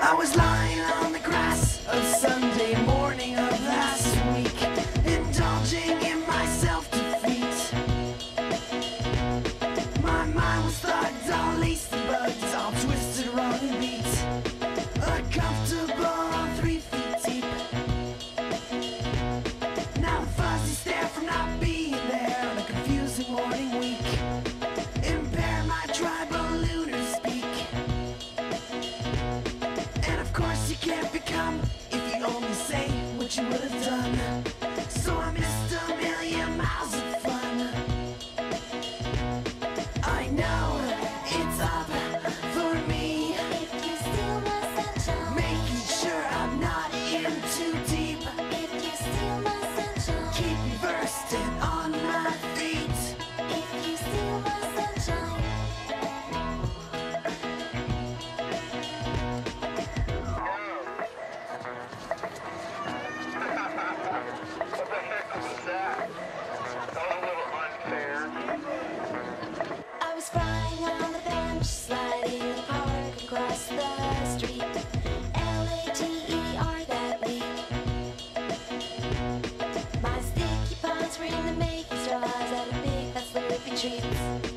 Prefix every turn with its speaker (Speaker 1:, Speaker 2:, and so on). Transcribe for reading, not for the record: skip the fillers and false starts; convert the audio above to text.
Speaker 1: I was lying on the grass of Sunday morning of last week, indulging in my self-defeat. My mind was thugged, all laced and bugged, all twisted, wrong and beat. Uncomfortable, 3 feet deep. Now the fuzzy stare from not being there on a confusing morning week impair my tribal lunar speak. And of course you can't become if you only say what you would have done. So I missed a million miles of fun. I know it's up for me,
Speaker 2: If you steal my sunshine,
Speaker 1: making sure I'm not in too deep.
Speaker 2: if you steal my sunshine,
Speaker 1: Keep me versed and on my feet.
Speaker 2: if you steal my sunshine.
Speaker 3: What the heck was that? That was a little unfair.
Speaker 2: I was flying on the bench, sliding in the park across the street. Later, that week. My sticky palms were in the making straws at a big fat slurpy treats.